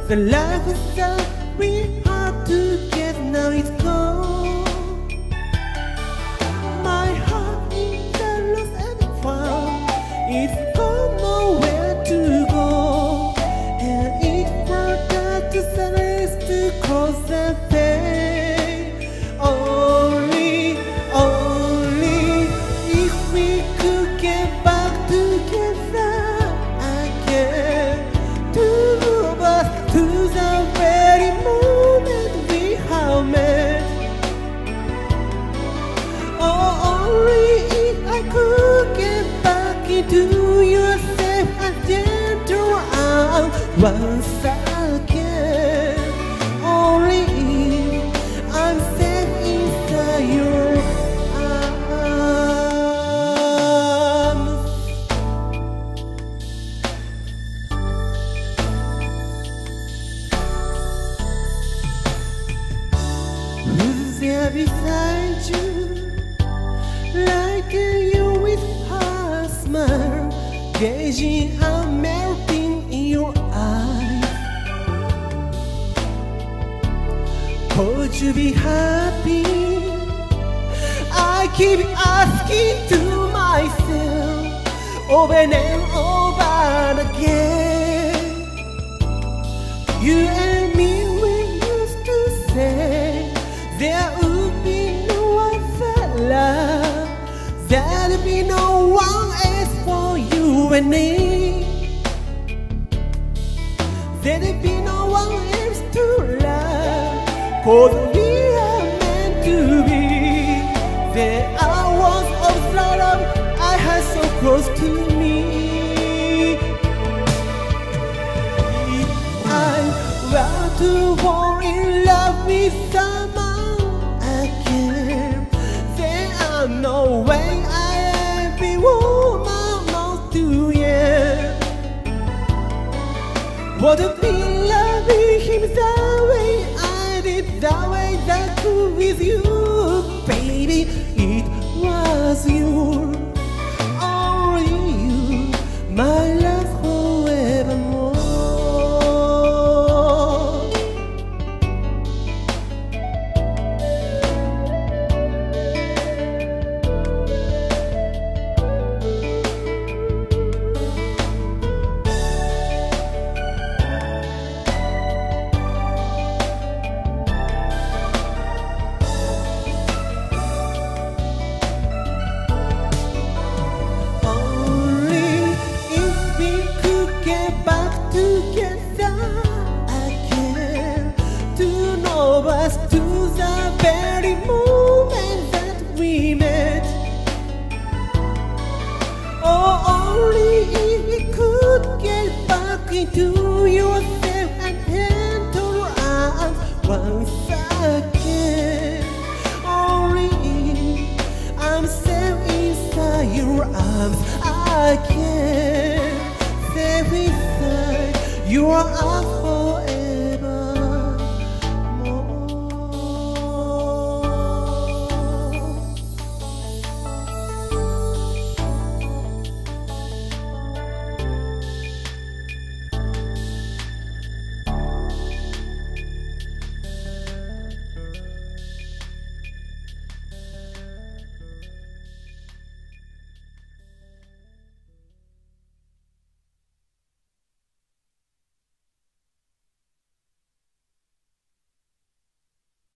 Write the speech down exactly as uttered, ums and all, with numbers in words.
The life that we had together now is gone. My heart is lost and found. It's got nowhere to go, and it forgot to silence to cross the pain. Only, only if we could get back together again, to move us to the very moment we have met. Oh, only if I could get back into your safe and gentle arms once again. Only if I'm safe inside your arms. Who's there beside you, lighting you with her smile, gazing and melting in your eyes? Could you be happy? I keep asking to myself over and over again. You and me, we used to say there would be no other love, there'd be no one else for you and me. There'd be no one else to love, 'cause we are meant to be. There are words of love I had so close to me. If I were to fall in love with someone again, there are no way I'd be woman not to yet. Would it be loving him the way I did, the way that could with you, baby? It was you, only you, my love forevermore. Together again, to know us to the very moment that we met. Oh, only if we could get back into your safe and gentle arms once again. Only if I'm safe inside your arms again, safe inside your arms.